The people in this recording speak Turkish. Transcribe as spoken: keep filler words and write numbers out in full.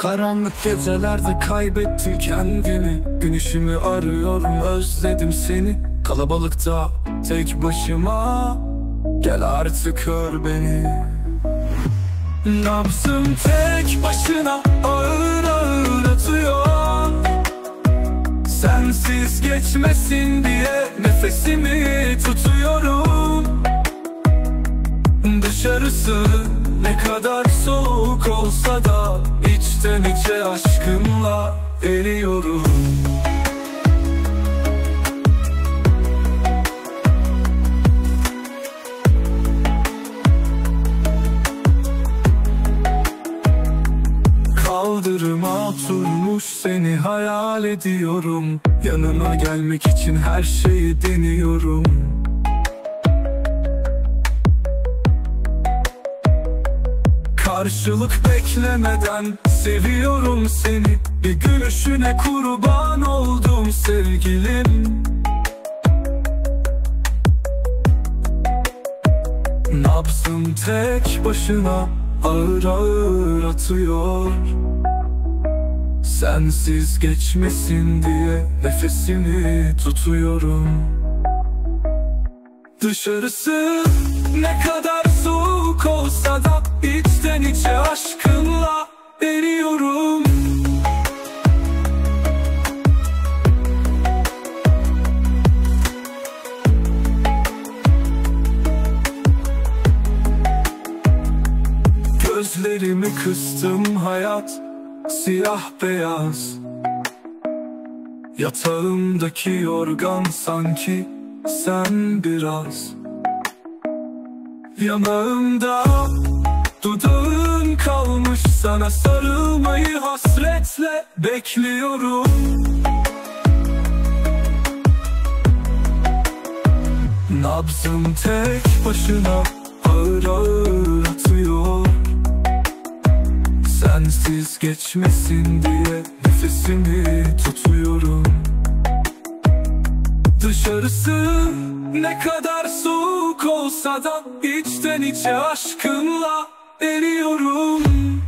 Karanlık gecelerde kaybettim kendimi. Gün ışığını arıyorum, özledim seni. Kalabalıkta tek başıma, gel artık gör beni. Nabzım tek başına ağır ağır atıyor. Sensiz geçmesin diye nefesimi tutuyorum. Dışarısı ne kadar soğuk olsa da içten içe aşkımla eriyorum. Kaldırıma oturmuş seni hayal ediyorum. Yanına gelmek için her şeyi deniyorum. Karşılık beklemeden seviyorum seni. Bir gülüşüne kurban oldum sevgilim. Nabzım tek başına ağır ağır atıyor. Sensiz geçmesin diye nefesimi tutuyorum. Dışarısı ne kadar soğuk olsa da içten içe aşkınla eriyorum. Gözlerimi kıstım, hayat siyah beyaz. Yatağımdaki yorgan sanki sen biraz. Yanağımda dudağın kalmış, sana sarılmayı hasretle bekliyorum. Nabzım tek başına ağır ağır atıyor. Sensiz geçmesin diye nefesimi tutuyorum. Dışarısı ne kadar soğuk olsa da içten içe aşkınla eriyorum.